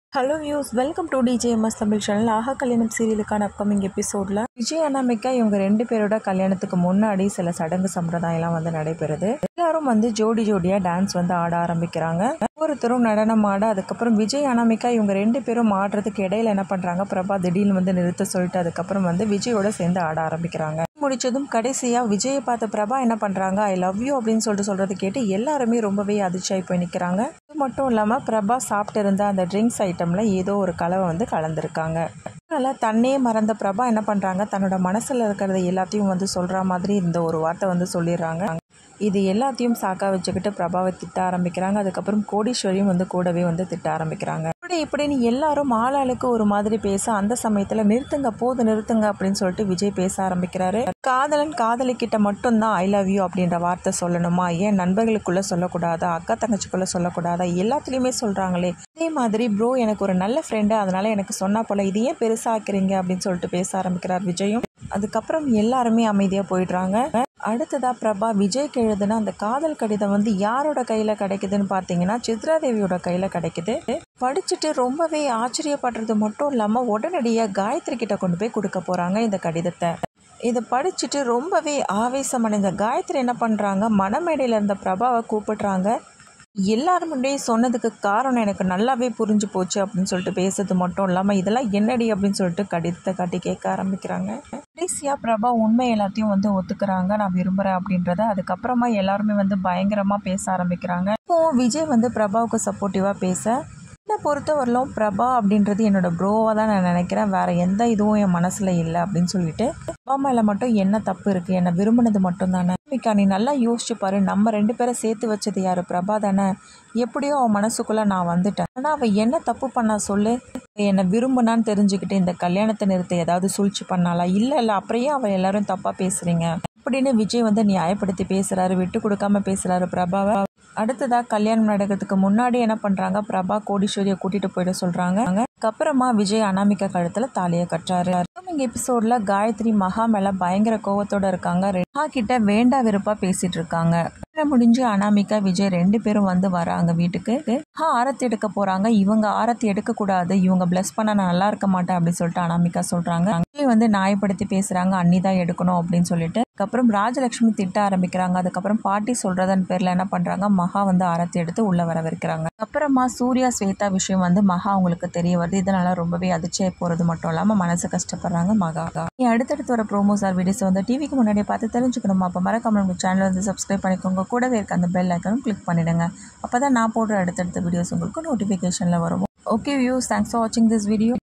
Hello views, welcome to DJMS Tamil channel. Aaha Kalyanam சீரியலுக்கான upcoming எபிசோடில் விஜய் அனாமிகா இவங்க 2 பேரோட கல்யாணத்துக்கு முன்னாடி சில சடங்கு சம்பிரதாயம்லாம் நடைபெறுது. எல்லாரும் ஜோடி ஜோடியாக டான்ஸ் ஆட ஆரம்பிக்கிறாங்க. ஒவ்வொருத்தரும் நடனம் ஆட, அதுக்கப்புறம் விஜய் அனாமிகா இவங்க 2 பேரும் ஆடுறதுக்கு இடையில என்ன பண்ணுறாங்க, பிரபா திடீர்னு நிறுத்த சொல்லிட்டு அதுக்கப்புறம் விஜயோட சேர்ந்து ஆட ஆரம்பிக்கிறாங்க. முடிச்சதும் கடைசியாக விஜயை பார்த்த பிரபா என்ன பண்ணுறாங்க, ஐ லவ் யூ அப்படின்னு சொல்கிறது கேட்டு எல்லாருமே ரொம்பவே அதிர்ச்சியாகி போய் நிற்கிறாங்க. இது மட்டும் இல்லாமல் பிரபா சாப்பிட்டு இருந்த அந்த ட்ரிங்க்ஸ் ஐட்டமில் ஏதோ ஒரு கலவை கலந்துருக்காங்க. அதனால் தன்னே மறந்த பிரபா என்ன பண்ணுறாங்க, தன்னோட மனசில் இருக்கிறத எல்லாத்தையும் சொல்கிற மாதிரி இந்த ஒரு வார்த்தை சொல்லிடுறாங்க. இது எல்லாத்தையும் சாக்கா வச்சுக்கிட்டு பிரபாவை திட்ட ஆரம்பிக்கிறாங்க. அதுக்கப்புறம் கோடீஸ்வரியும் கூடவே திட்ட ஆரம்பிக்கிறாங்க. இப்படின்னு எல்லாரும் ஆளாளுக்கு ஒரு மாதிரி பேச, அந்த சமயத்தில் நிறுத்துங்க அப்படின்னு சொல்லிட்டு விஜய் பேச ஆரம்பிக்கிறாரு. காதலன் காதலிக்கிட்ட மட்டும்தான் ஐ லவ் யூ அப்படின்ற வார்த்தை சொல்லணுமா, ஏன் நண்பர்களுக்குள்ள சொல்லக்கூடாதா, அக்கா தங்கச்சிக்குள்ள சொல்லக்கூடாதா, எல்லாத்துலேயுமே சொல்கிறாங்களே. அதே மாதிரி ப்ரோ எனக்கு ஒரு நல்ல ஃப்ரெண்டு, அதனால எனக்கு சொன்னா போல, இது ஏன் பெருசாக்குறீங்க அப்படின்னு சொல்லிட்டு பேச ஆரம்பிக்கிறார் விஜயும். அதுக்கப்புறம் எல்லாருமே அமைதியாக போயிடுறாங்க. அடுத்ததாக பிரபா விஜய்க்கு எழுதுனா அந்த காதல் கடிதம் யாரோட கையில் கிடைக்குதுன்னு பார்த்தீங்கன்னா சித்ராதேவியோட கையில் கிடைக்குது. படிச்சுட்டு ரொம்பவே ஆச்சரியப்படுறது மட்டும் இல்லாமல் உடனடியாக காயத்ரி கிட்ட கொண்டு போய் கொடுக்க போகிறாங்க இந்த கடிதத்தை. இதை படிச்சுட்டு ரொம்பவே ஆவேசமடைந்த காயத்ரி என்ன பண்ணுறாங்க, மணமேடையில் இருந்த பிரபாவை கூப்பிடுறாங்க. எல்லாரும் முன்னே சொன்னதுக்கு காரணம் எனக்கு நல்லாவே புரிஞ்சு போச்சு அப்படின்னு சொல்லிட்டு பேசுறது மட்டும் இல்லாமல் இதெல்லாம் என்னடி அப்படின்னு சொல்லிட்டு கடிதத்தை காட்டி கேட்க ஆரம்பிக்கிறாங்க. கடைசியாக பிரபா உண்மை எல்லாத்தையும் ஒத்துக்கிறாங்க, நான் விரும்புகிறேன் அப்படின்றத. அதுக்கப்புறமா எல்லாருமே பயங்கரமாக பேச ஆரம்பிக்கிறாங்க. இப்போ விஜய் பிரபாவுக்கு சப்போர்ட்டிவாக பேச, என்னை பொறுத்தவரையிலும் பிரபா அப்படின்றது என்னோட ப்ரோவாக தான் நான் நினைக்கிறேன், வேறு எந்த இதுவும் என் மனசில் இல்லை அப்படின்னு சொல்லிட்டு, பிரபா மேலே மட்டும் என்ன தப்பு இருக்குது, என்னை விரும்பினது மட்டும் தானே, நீ நல்லா யோசிச்சு பாரு, நம்ம 2 பேரை சேர்த்து வச்சது யார், பிரபா தானே. எப்படியோ அவன் மனசுக்குள்ளே நான் வந்துட்டேன், ஆனால் அவள் என்ன தப்பு பண்ணா சொல்லு, என்னை விரும்புனான்னு தெரிஞ்சுக்கிட்டு இந்த கல்யாணத்தை நிறுத்த ஏதாவது சூழ்ச்சி பண்ணாலா, இல்லை அப்படியே அவள் எல்லாரும் தப்பாக பேசுகிறீங்க அப்படின்னு விஜய் நியாயப்படுத்தி பேசுகிறாரு, விட்டு கொடுக்காம பேசுகிறாரு பிரபாவை. அடுத்ததாக கல்யாணம் நடக்கிறதுக்கு முன்னாடி என்ன பண்ணுறாங்க, பிரபா கோடீஸ்வரியை கூட்டிகிட்டு போயிட சொல்கிறாங்க. அதுக்கப்புறமா விஜய் அனாமிகா கழுத்தில் தாலியை கட்டுறாரு. இங்கே எபிசோடில் காயத்ரி மகா மேலே பயங்கர கோவத்தோடு இருக்காங்க. மகா கிட்ட வேண்டா வெறுப்பாக பேசிகிட்டு இருக்காங்க. முடிஞ்சு அனாமிகா விஜய் 2 பேரும் வராங்க வீட்டுக்கு. ஆரத்தி எடுக்க போகிறாங்க. இவங்க ஆரத்தி எடுக்கக்கூடாது, இவங்க பிளஸ் பண்ண நான் நல்லா இருக்க மாட்டேன் அப்படின்னு சொல்லிட்டு அனாமிகா சொல்கிறாங்க. அங்கே நியாயப்படுத்தி பேசுகிறாங்க, அண்ணி தான் எடுக்கணும் அப்படின்னு சொல்லிட்டு. அதுக்கப்புறம் ராஜலட்சுமி திட்ட ஆரம்பிக்கிறாங்க. அதுக்கப்புறம் பாட்டி சொல்கிறதன் பேரில் என்ன பண்ணுறாங்க, மகா ஆரத்தி எடுத்து உள்ளே வரவிருக்கிறாங்க. அப்புறமா சூர்யா ஸ்வேதா விஷயம் மகா அவங்களுக்கு தெரிய வருது. இதனால ரொம்பவே அதிர்ச்சியாக போகிறது மட்டும் இல்லாமல் மனசு கஷ்டப்படுறாங்க மகா. அடுத்தடுத்து வர ப்ரோமோஸ் ஆர் வீடியோஸ் டிவிக்கு முன்னாடியே பார்த்து தெரிஞ்சுக்கணுமா, அப்போ மறக்காம நம்ம சேனல் சப்ஸ்கிரைப் பண்ணிக்கோங்க. கூடவே இருக்க அந்த பெல் ஐக்கனும் கிளிக் பண்ணிடுங்க. அப்போ தான் நான் போடுற அடுத்தடுத்த வீடியோஸ் உங்களுக்கு நோட்டிஃபிகேஷனில் வரும். ஓகே வியூஸ், தேங்க்ஸ் ஃபார் வாட்சிங் திஸ் வீடியோ.